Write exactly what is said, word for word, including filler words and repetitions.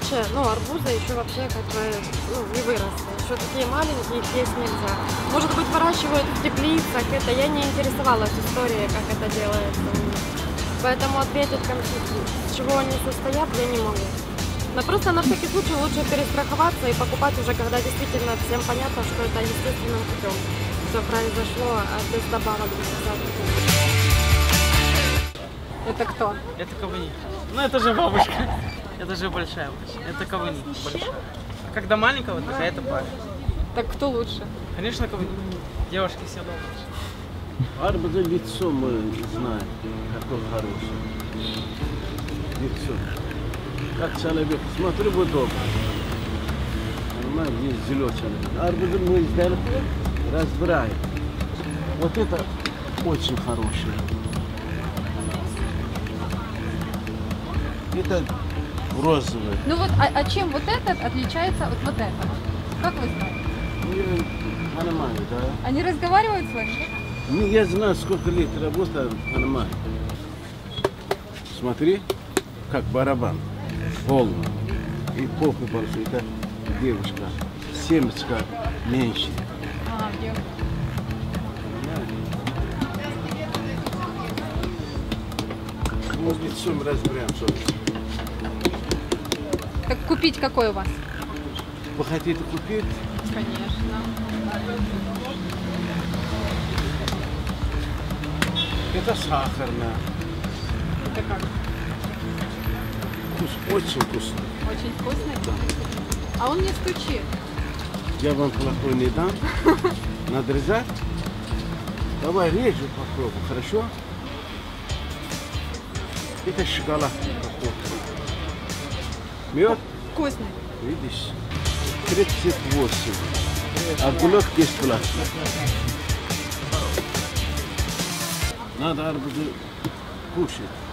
раньше, ну, арбузы еще вообще как бы ну, не выросли. Еще такие маленькие, их есть нельзя. Может быть, выращивают в теплицах, это я не интересовалась историей, как это делается. Поэтому ответить, с чего они состоят, я не могу. Но просто на всякий случай лучше перестраховаться и покупать уже, когда действительно всем понятно, что это естественным путем. Все произошло, а без добавок. Это кто? Это ковыни. Ну это же бабушка. Это же большая бабушка. Это ковыни. Большая. А когда маленькая, вот такая, это пара. Так кто лучше? Конечно, ковыни. Девушки все лучше. Арбуза лицо мы знаем, какой хороший. Лицо. Как человек. Смотрю, вот добрый. Понимаешь, здесь зеленый человек. Арбузы мы издали, разбираем. Вот это очень хорошее. Это розовый. Ну вот, а, а чем вот этот отличается от вот этого? Как вы знаете? Ну, я понимаю, да. Они разговаривают с вами? Ну, я знаю, сколько лет работаю, понимаю. Смотри, как барабан. Полный. И попы большой. Это девушка. Семечка меньше. А, девушка. Мы с лицом разберемся. Так купить какой у вас? Вы хотите купить? Конечно. Это сахарная. Это как? Вкус очень вкусный. Очень вкусный? Да. А он не стучит. Я вам плохой не дам. Надрезать? Давай режу попробуй, хорошо? Это шоколад. Мед? Вкусный. Видишь? тридцать восемь. А гулок бесплатно. Надо арбузы кушать.